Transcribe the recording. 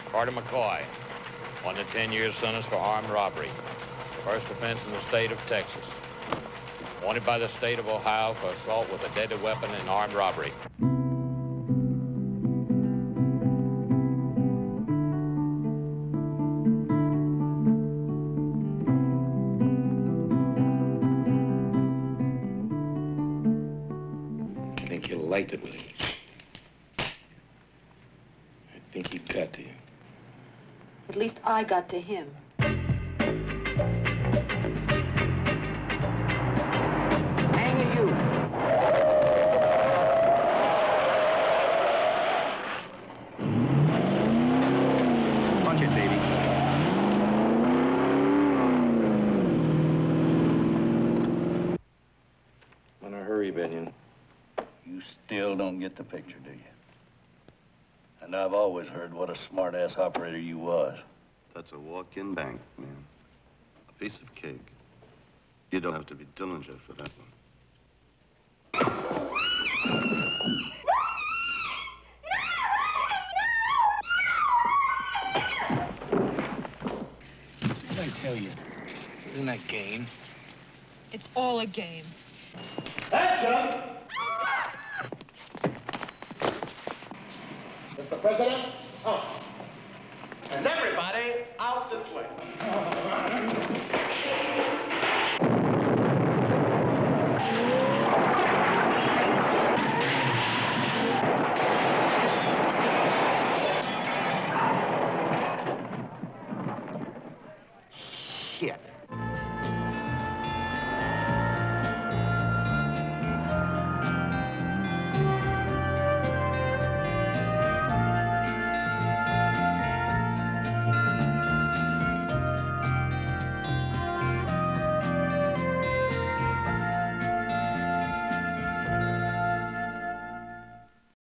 Carter McCoy, 1 to 10 years sentence for armed robbery. First offense in the state of Texas. Wanted by the state of Ohio for assault with a deadly weapon and armed robbery. I think you liked it with him. I think he got to you. At least I got to him. Hang you. Punch it, baby. In a hurry, Benyon. You still don't get the picture, do you? And I've always heard what a smart-ass operator you was. That's a walk-in bank, man. A piece of cake. You don't have to be Dillinger for that one. What did I tell you? Isn't that game? It's all a game. Action! Mr. President, out. And everybody out this way.